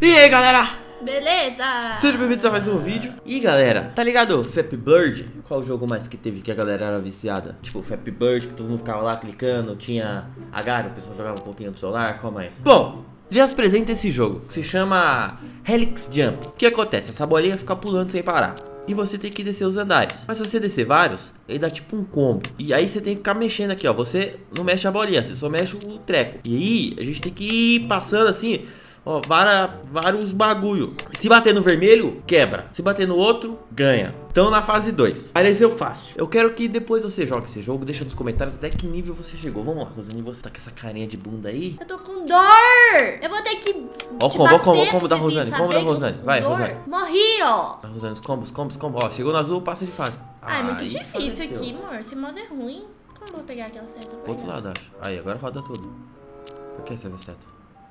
E aí, galera? Beleza? Sejam bem-vindos a mais um vídeo. E galera, tá ligado o Flappy Bird? Qual o jogo mais que teve que a galera era viciada? Tipo o Flappy Bird, que todo mundo ficava lá clicando. Tinha Agar, o pessoal jogava um pouquinho no celular. Qual mais? Bom, lhes apresento esse jogo, que se chama Helix Jump. O que acontece? Essa bolinha fica pulando sem parar e você tem que descer os andares. Mas se você descer vários, ele dá tipo um combo. E aí você tem que ficar mexendo aqui, ó. Você não mexe a bolinha, você só mexe o treco. E aí a gente tem que ir passando assim, ó, vários bagulho. Se bater no vermelho, quebra. Se bater no outro, ganha. Então na fase 2, pareceu fácil. Eu quero que depois você jogue esse jogo. Deixa nos comentários até que nível você chegou. Vamos lá, Rosane, você tá com essa carinha de bunda aí? Eu tô com dor! Eu vou ter que. Ó o combo da Rosane, combo da Rosane. Vai, Rosane. Morri, ó. Vai, Rosane, os combos. Ó, chegou no azul, passa de fase. Ai, muito difícil faleceu. aqui, amor. Esse mouse é ruim. Como eu vou pegar aquela seta? Pro outro lado, acho. Aí, agora roda tudo. Por que serve a seta?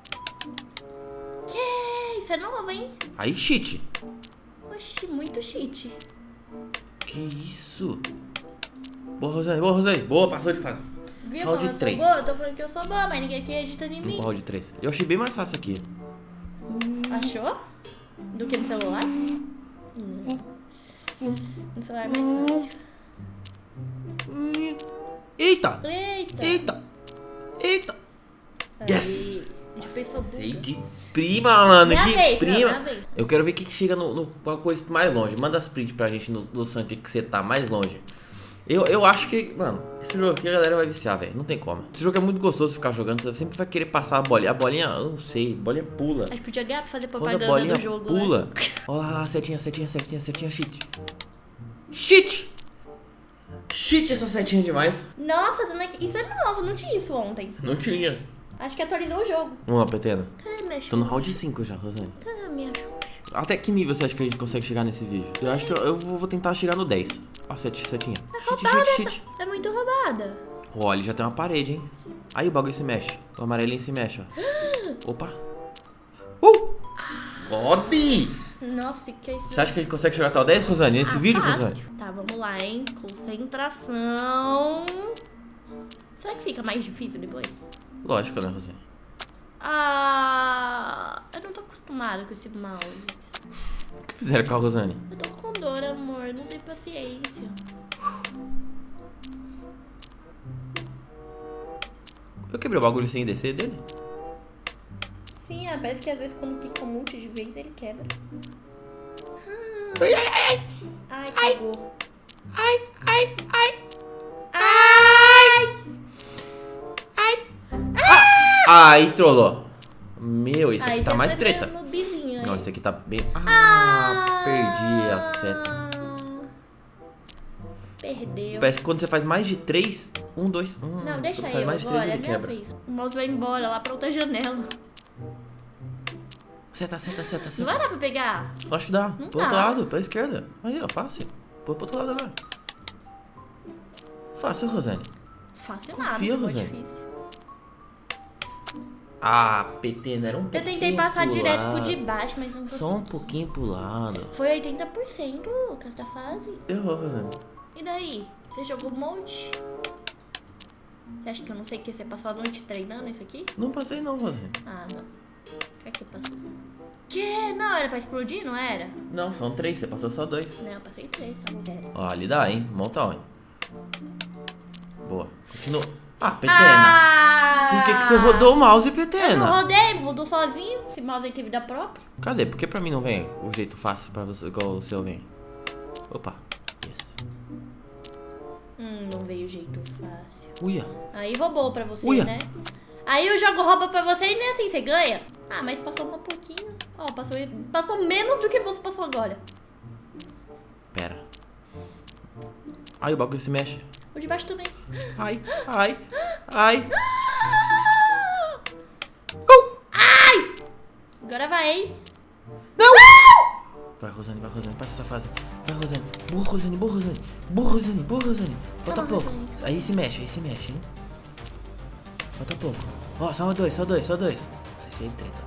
Que? Isso é novo, hein? Aí, cheat. Oxi, muito cheat. Que isso? Boa, Rosane, boa, Rosane. Boa, passou de fase. Viu Round como eu 3. sou boa? Eu tô falando que eu sou boa, mas ninguém aqui acredita em mim. Round 3. Eu achei bem mais fácil aqui. Achou? Do que no celular? No celular é mais fácil. Eita! Eita! Eita! Eita! Aí, Yes! a gente pensou Sei de prima, mano, Minha de vez, prima. minha vez. Eu quero ver o que chega no coisa mais longe. Manda as print pra gente no Sandy que você tá mais longe. Eu acho que, mano, esse jogo aqui a galera vai viciar, velho. Não tem como. Esse jogo é muito gostoso de ficar jogando. Você sempre vai querer passar a bolinha. A bolinha, eu não sei, a bolinha pula. A gente podia ganhar pra fazer Quando a propaganda bolinha do jogo, pula. né? Olha lá, setinha, cheat. Cheat! Cheat essa setinha demais. Nossa, dona... isso é novo, não tinha isso ontem. Não tinha. Acho que atualizou o jogo. Vamos lá, Petena. Cadê minha Xuxa? Tô no round 5 já, Rosane. Cadê a minha Xuxa? Até que nível você acha que a gente consegue chegar nesse vídeo? Eu acho que eu vou tentar chegar no 10. Ó, setinha. Cheat. É muito roubada. Ó, ele já tem uma parede, hein? Aí o bagulho se mexe. O amarelinho se mexe, ó. Opa. Pode! Nossa, que é isso? Você acha que a gente consegue chegar até o 10, Rosane? Nesse vídeo, fácil. Rosane? Tá, vamos lá, hein? Concentração. Será que fica mais difícil depois? Lógico, né, Rosane? Ah, eu não tô acostumada com esse mouse. O que fizeram com a Rosane? Eu tô com dor, amor. Não tenho paciência. Eu quebrei o bagulho sem descer dele? Sim, parece que às vezes quando quica um monte de vezes ele quebra. Ai, cagou. Aí, trollou. Meu, esse aqui tá já mais foi meio treta. noobzinho, hein? Não, esse aqui tá bem... perdi a seta. Perdeu. Parece que quando você faz mais de 3, 1, 2, 1. Não, deixa faz eu mais de 3 agora, é ele minha quebra. vez. O mouse vai embora lá pra outra janela. Seta. Não vai dar pra pegar? Acho que dá. Não Pro outro dá. lado, pra esquerda. Aí, ó, fácil. Põe pro outro lado agora. Fácil, Rosane. Fácil Confia, nada, foi Rosane. difícil. Ah, PT, não era um Eu pouquinho tentei passar pro direto lado. por debaixo, mas não consegui. Só um pouquinho pro lado. Foi 80%, Lucas, da fase. Errou, Rosane. E daí? Você jogou um monte? Você acha que eu não sei que você passou a noite treinando isso aqui? Não passei não, Rosane. Ah, não. O que é que passou? Que? Não, era pra explodir, não era? Não, são 3, você passou só 2. Não, eu passei 3, tá bom. Era. Ó, ali dá, hein? Montão, hein? Boa. Continua. Ah, Petena. Por que você rodou o mouse, Eu Petena? não rodei, rodou sozinho. Esse mouse aí tem vida própria. Cadê? Por que pra mim não vem o jeito fácil pra você, igual o seu vem? Opa. Yes. Não veio o jeito fácil. Uia. Aí roubou pra você, Uia. né? Aí o jogo rouba pra você e nem assim você ganha. Ah, mas passou um pouquinho. Ó, passou menos do que você passou agora. Pera. Ai, o bagulho se mexe. O de baixo também. Ai. Ai! Agora vai, hein? Não! Vai, Rosane, passa essa fase. Vai, Rosane. Boa, Rosane. Falta Calma, pouco. Rosane. Aí se mexe, hein? Falta pouco. Ó, só dois. Sai aí, treta.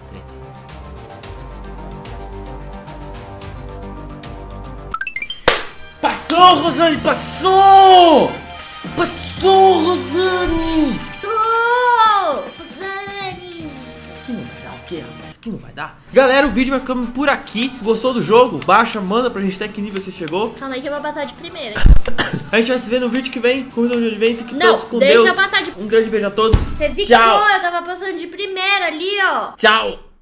Passou, Rosane, passou! Rosane! Dani! Que não vai dar o quê, rapaz? que não vai dar. Galera, o vídeo vai ficando por aqui. Gostou do jogo? Baixa, manda pra gente até que nível você chegou. Calma aí que eu vou passar de primeira. A gente vai se ver no vídeo que vem. Corrida onde vem, fiquem Não, todos com deixa Deus. eu passar de... Um grande beijo a todos. Você zicou, Tchau. eu tava passando de primeira ali, ó. Tchau.